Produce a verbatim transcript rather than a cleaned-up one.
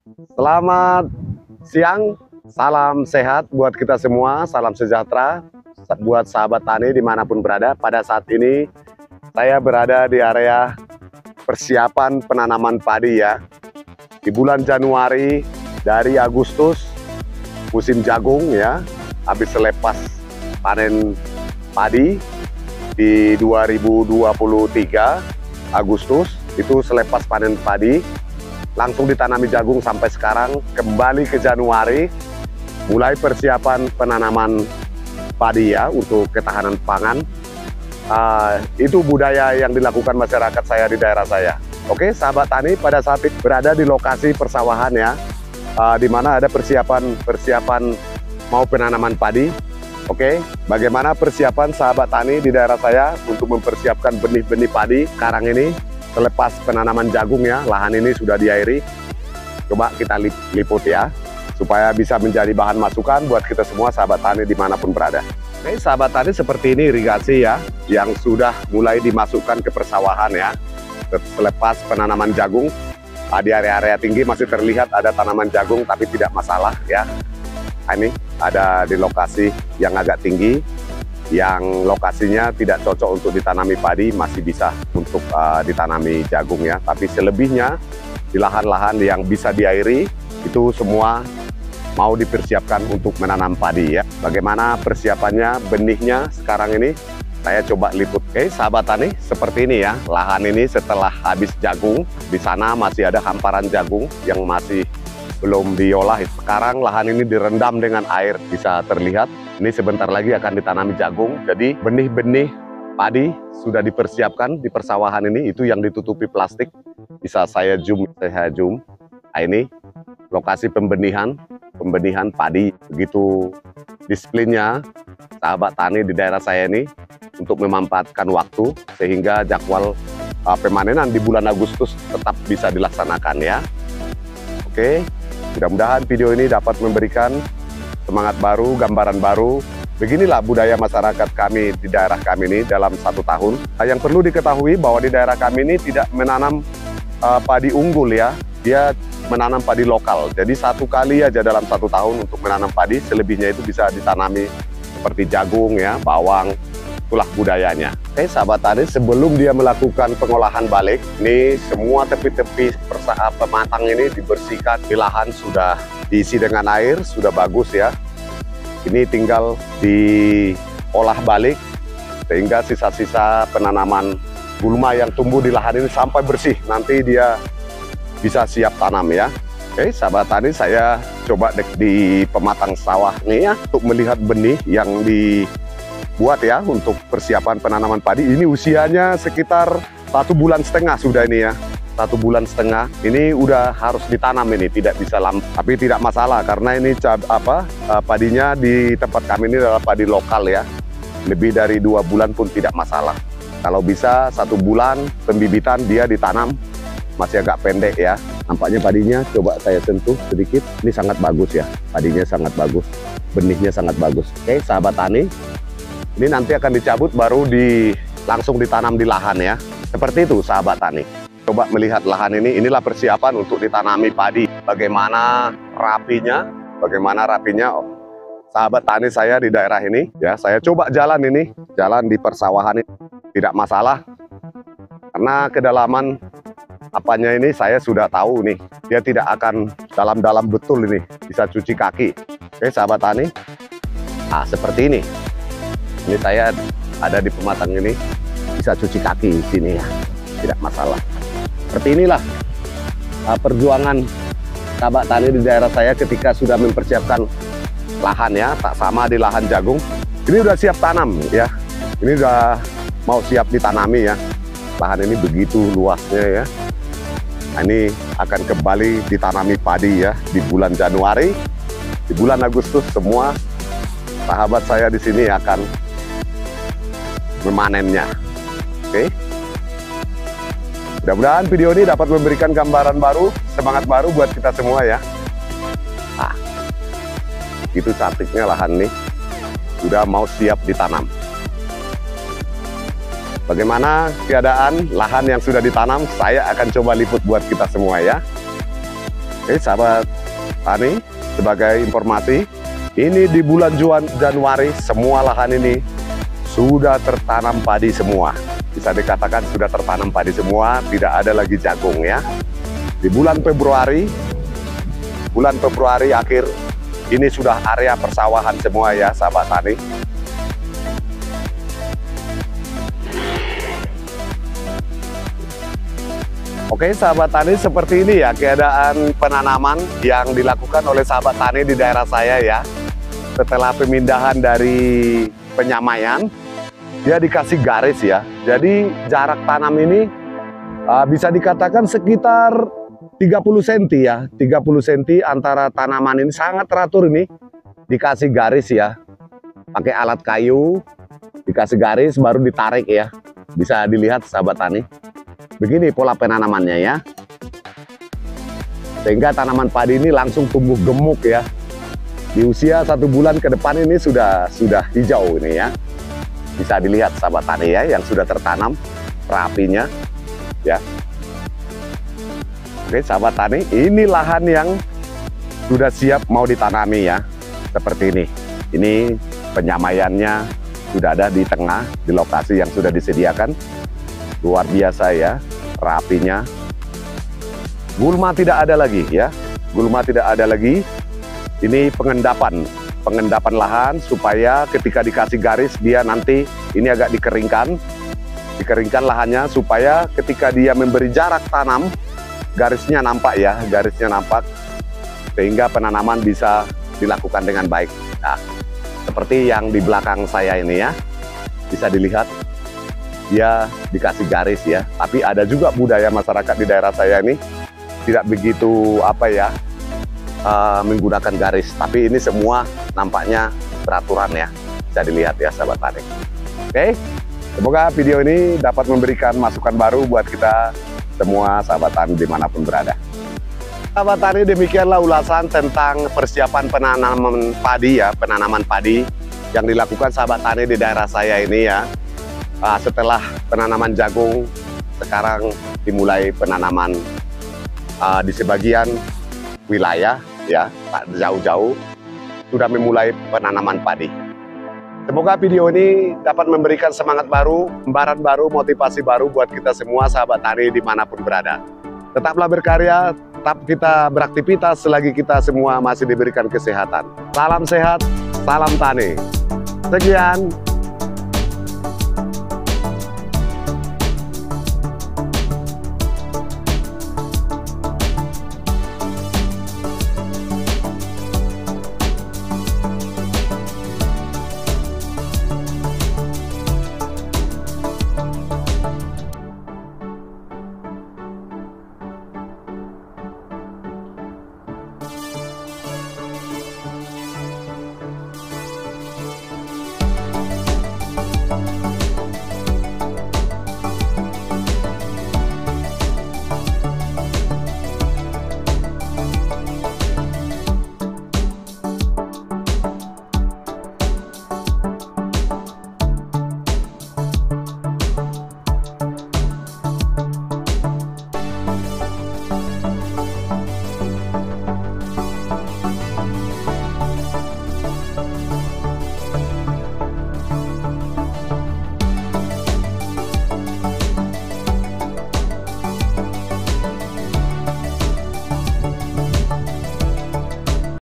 Selamat siang, salam sehat buat kita semua, salam sejahtera buat sahabat tani dimanapun berada. Pada saat ini saya berada di area persiapan penanaman padi ya. Di bulan Januari dari Agustus musim jagung ya, habis selepas panen padi di dua ribu dua puluh tiga Agustus, itu selepas panen padi langsung ditanami jagung sampai sekarang kembali ke Januari mulai persiapan penanaman padi ya untuk ketahanan pangan. Uh, itu budaya yang dilakukan masyarakat saya di daerah saya. Oke, sahabat tani, pada saat ini berada di lokasi persawahan ya, uh, di mana ada persiapan persiapan mau penanaman padi. Oke, bagaimana persiapan sahabat tani di daerah saya untuk mempersiapkan benih-benih padi sekarang ini selepas penanaman jagung ya, lahan ini sudah diairi. Coba kita liput ya, supaya bisa menjadi bahan masukan buat kita semua sahabat tani dimanapun berada. Oke, sahabat tani, seperti ini irigasi ya, yang sudah mulai dimasukkan ke persawahan ya, selepas penanaman jagung. Di area-area tinggi masih terlihat ada tanaman jagung, tapi tidak masalah ya. Ini ada di lokasi yang agak tinggi, yang lokasinya tidak cocok untuk ditanami padi, masih bisa untuk uh, ditanami jagung ya. Tapi selebihnya di lahan-lahan yang bisa diairi itu semua mau dipersiapkan untuk menanam padi ya. Bagaimana persiapannya benihnya sekarang ini saya coba liput. Oke, sahabat tani, seperti ini ya lahan ini setelah habis jagung. Di sana masih ada hamparan jagung yang masih belum diolah. Sekarang lahan ini direndam dengan air, bisa terlihat. Ini sebentar lagi akan ditanami jagung. Jadi benih-benih padi sudah dipersiapkan di persawahan ini. Itu yang ditutupi plastik. Bisa saya zoom, saya zoom. Nah, ini lokasi pembenihan, pembenihan padi. Begitu disiplinnya sahabat tani di daerah saya ini untuk memanfaatkan waktu sehingga jadwal uh, pemanenan di bulan Agustus tetap bisa dilaksanakan ya. Oke, mudah-mudahan video ini dapat memberikan semangat baru, gambaran baru. Beginilah budaya masyarakat kami di daerah kami ini dalam satu tahun. Yang perlu diketahui bahwa di daerah kami ini tidak menanam uh, padi unggul ya. Dia menanam padi lokal. Jadi satu kali aja dalam satu tahun untuk menanam padi. Selebihnya itu bisa ditanami seperti jagung ya, bawang. Itulah budayanya. Oke, sahabat tani, sebelum dia melakukan pengolahan balik, ini semua tepi-tepi persaha pematang ini dibersihkan. Di lahan sudah diisi dengan air, sudah bagus ya. Ini tinggal diolah balik sehingga sisa-sisa penanaman gulma yang tumbuh di lahan ini sampai bersih. Nanti dia bisa siap tanam ya. Oke, sahabat tani, saya coba dek di pematang sawah nih ya untuk melihat benih yang dibuat ya untuk persiapan penanaman padi. Ini usianya sekitar satu bulan setengah sudah ini ya. Satu bulan setengah ini udah harus ditanam, ini tidak bisa lama, tapi tidak masalah karena ini apa padinya di tempat kami ini adalah padi lokal ya. Lebih dari dua bulan pun tidak masalah. Kalau bisa satu bulan pembibitan dia ditanam, masih agak pendek ya. Nampaknya padinya coba saya sentuh sedikit, ini sangat bagus ya, padinya sangat bagus, benihnya sangat bagus. Oke, sahabat tani, ini nanti akan dicabut baru di langsung ditanam di lahan ya. Seperti itu sahabat tani. Coba melihat lahan ini, inilah persiapan untuk ditanami padi. Bagaimana rapinya, bagaimana rapinya oh, sahabat tani saya di daerah ini ya. Saya coba jalan ini, jalan di persawahan ini tidak masalah karena kedalaman apanya ini saya sudah tahu nih, dia tidak akan dalam-dalam betul ini, bisa cuci kaki. Oke sahabat tani, nah seperti ini. Ini saya ada di pematang ini, bisa cuci kaki di sini ya, tidak masalah. Seperti inilah uh, perjuangan sahabat tani di daerah saya ketika sudah mempersiapkan lahan ya, tak sama di lahan jagung. Ini udah siap tanam ya, ini udah mau siap ditanami ya. Lahan ini begitu luasnya ya. Nah, ini akan kembali ditanami padi ya di bulan Januari, di bulan Agustus semua sahabat saya di sini akan memanennya. Oke. Mudah-mudahan video ini dapat memberikan gambaran baru, semangat baru buat kita semua ya. Nah, itu cantiknya lahan nih, sudah mau siap ditanam. Bagaimana keadaan lahan yang sudah ditanam, saya akan coba liput buat kita semua ya. Oke sahabat tani, sebagai informasi, ini di bulan Januari semua lahan ini sudah tertanam padi semua. Bisa dikatakan sudah tertanam padi semua, tidak ada lagi jagung ya. Di bulan Februari, bulan Februari akhir, ini sudah area persawahan semua ya sahabat tani. Oke sahabat tani, seperti ini ya keadaan penanaman yang dilakukan oleh sahabat tani di daerah saya ya. Setelah pemindahan dari penyamaian, dia dikasih garis ya. Jadi jarak tanam ini uh, bisa dikatakan sekitar tiga puluh sentimeter ya. tiga puluh sentimeter antara tanaman ini, sangat teratur ini. Dikasih garis ya. Pakai alat kayu, dikasih garis baru ditarik ya. Bisa dilihat sahabat tani. Begini pola penanamannya ya. Sehingga tanaman padi ini langsung tumbuh gemuk ya. Di usia satu bulan ke depan ini sudah sudah hijau ini ya. Bisa dilihat sahabat tani ya, yang sudah tertanam rapinya ya. Oke sahabat tani, ini lahan yang sudah siap mau ditanami ya. Seperti ini. Ini penyamaiannya sudah ada di tengah, di lokasi yang sudah disediakan. Luar biasa ya, rapinya. Gulma tidak ada lagi ya. Gulma tidak ada lagi. Ini pengendapan, pengendapan lahan supaya ketika dikasih garis dia nanti ini agak dikeringkan. Dikeringkan lahannya supaya ketika dia memberi jarak tanam, garisnya nampak ya, garisnya nampak. Sehingga penanaman bisa dilakukan dengan baik. Nah, seperti yang di belakang saya ini ya. Bisa dilihat. Dia dikasih garis ya, tapi ada juga budaya masyarakat di daerah saya ini tidak begitu apa ya uh, menggunakan garis, tapi ini semua nampaknya beraturan ya, bisa dilihat ya sahabat tani. Oke, semoga video ini dapat memberikan masukan baru buat kita semua sahabat tani dimanapun berada. Sahabat tani, demikianlah ulasan tentang persiapan penanaman padi ya, penanaman padi yang dilakukan sahabat tani di daerah saya ini ya. Uh, setelah penanaman jagung, sekarang dimulai penanaman uh, di sebagian wilayah ya, tak jauh-jauh sudah memulai penanaman padi. Semoga video ini dapat memberikan semangat baru, gambaran baru, motivasi baru buat kita semua sahabat tani dimanapun berada. Tetaplah berkarya, tetap kita beraktivitas selagi kita semua masih diberikan kesehatan. Salam sehat, salam tani. Sekian.